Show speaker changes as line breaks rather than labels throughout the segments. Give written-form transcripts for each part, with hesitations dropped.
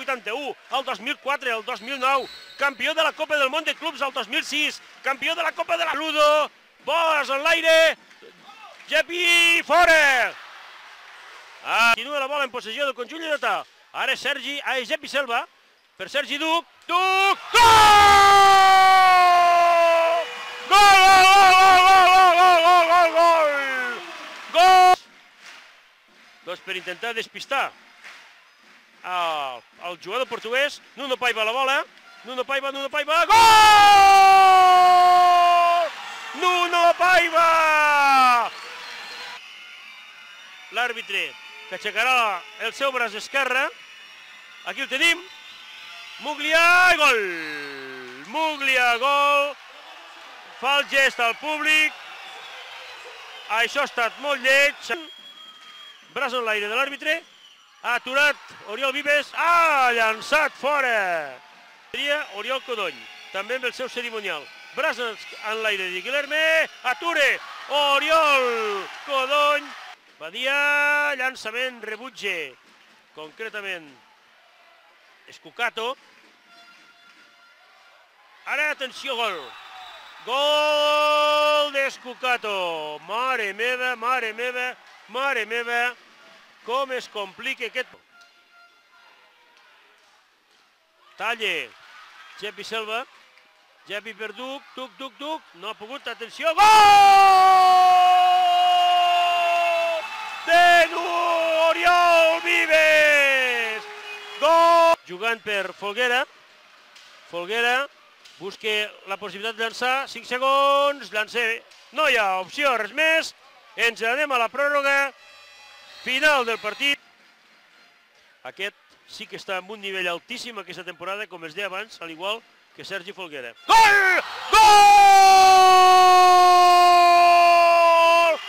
81, el 2004, el 2009, campió de la Copa del Món de Clubs el 2006, campió de la Copa de la Ludo, boles en l'aire, Gepi fora! Continua la bola en possessió del conjunt lleidatà. Ara és Gepi Selva, per Sergi Duc, gol! Gol! Doncs per intentar despistar el jugador portuguès, Nuno Paiva la bola, Nuno Paiva, gol! Nuno Paiva! L'àrbitre que aixecarà el seu braç esquerre, aquí el tenim, Muglia, gol! Muglia, gol! Fa el gest al públic, això ha estat molt lleig, braç en l'aire de l'àrbitre, ha aturat Oriol Vives, ha llançat fora! Seria Oriol Codony, també amb el seu cerimonial. Braç en l'aire de Guilherme, ature Oriol Codony, Badia, llançament, rebutge, concretament Escucato. Ara, atenció, gol! Gol d'Escucato! Mare meva, mare meva, mare meva, com es complica aquest... Talle, Gepi Selva, Gepi per Duc, Duc, no ha pogut, atenció, gol! De Oriol Vives! Gol! Jugant per Folguera, Folguera busca la possibilitat de llançar, 5 segons, llancer, no hi ha opció, res més, ens anem a la pròrroga, final del partit. Aquest sí que està en un nivell altíssim aquesta temporada, com es deia abans, al igual que Sergi Folguera. Gol! Gol!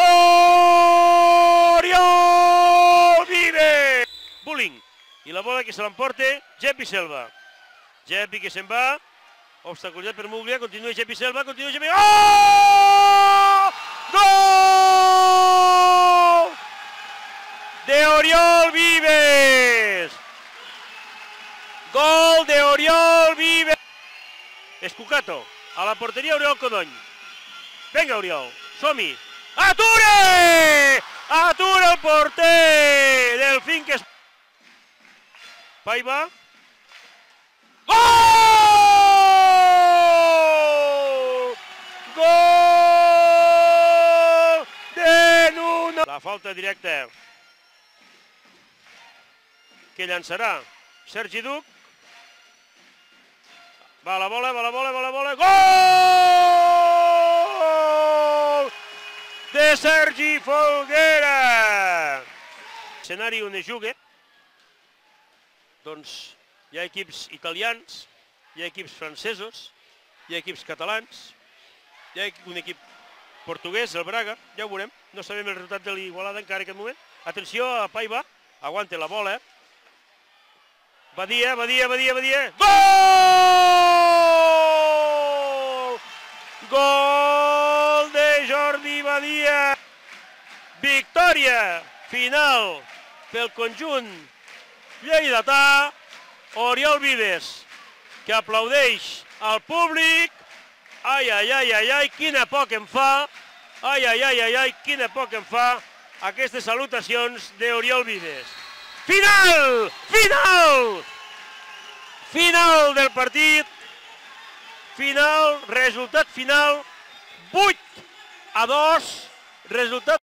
Oriol Vives! Bullying. I la bola que se l'emporta, Gepi Selva. Gepi que se'n va, obstaculitzat per Muglia, continua Gepi Selva, continua Gepi... Oh! Gol! De Oriol Vives! Gol de Oriol Vives! Escucato, a la porteria Oriol Codony. Vinga, Oriol, som-hi! Ature! Atura el porter del Finques. Paiva. Gol! Gol de Nuno! La falta directa que llançarà Sergi Duc. Va la bola, gol! De Sergi Folguera! Escenari on es juga, doncs hi ha equips italians, hi ha equips francesos, hi ha equips catalans, hi ha un equip portuguès, el Braga, ja ho veurem, no sabem el resultat de l'Igualada encara en aquest moment. Atenció a Paiva, aguanta la bola, Badia, gol! Gol de Jordi Badia! Victòria final pel conjunt lleidatà, Oriol Vives, que aplaudeix al públic. Ai, quina por que em fa, quina por que em fa aquestes salutacions d'Oriol Vives. Final! Final del partit, resultat final, 8-2, resultat